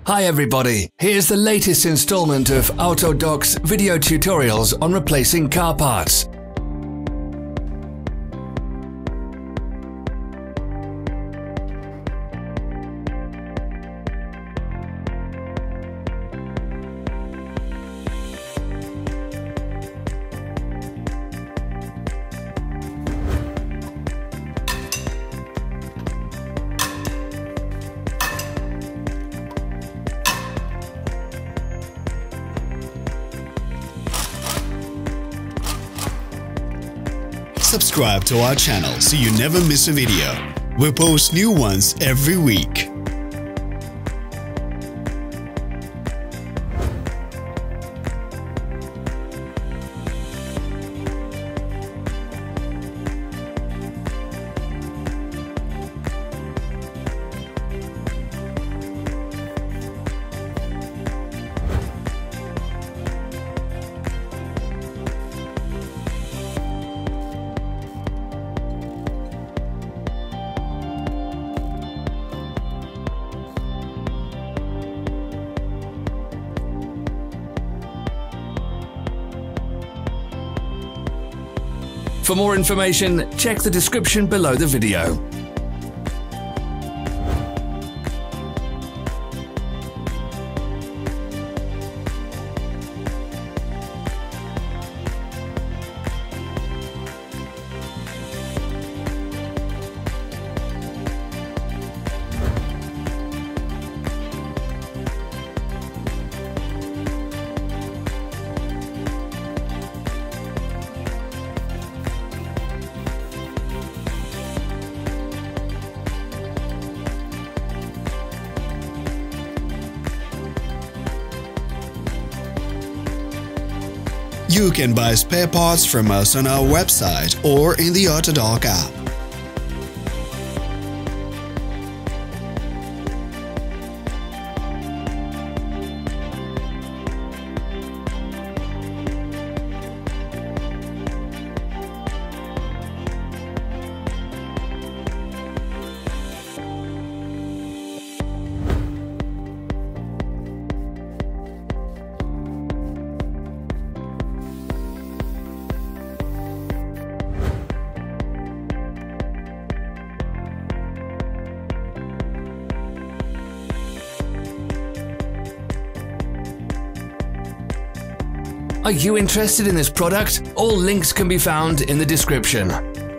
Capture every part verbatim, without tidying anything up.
Hi everybody, here's the latest installment of Autodoc's video tutorials on replacing car parts. Subscribe to our channel so you never miss a video. We post new ones every week. For more information, check the description below the video. You can buy spare parts from us on our website or in the Autodoc app. Are you interested in this product? All links can be found in the description.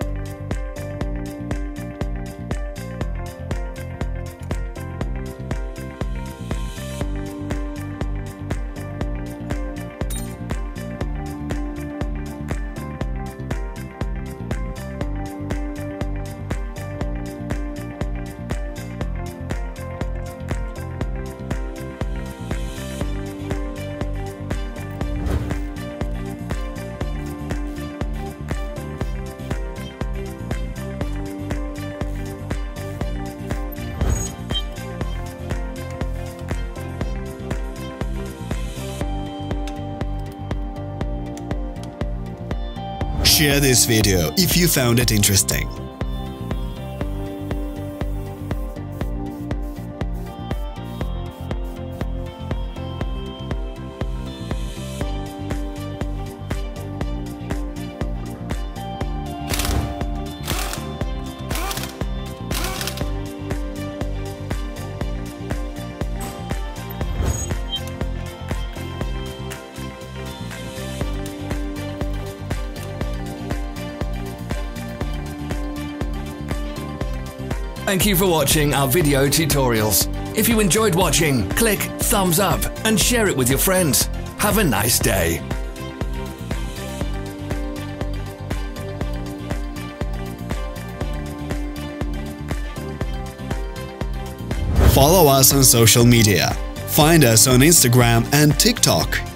Share this video if you found it interesting. Thank you for watching our video tutorials. If you enjoyed watching, click thumbs up and share it with your friends. Have a nice day. Follow us on social media. Find us on Instagram and TikTok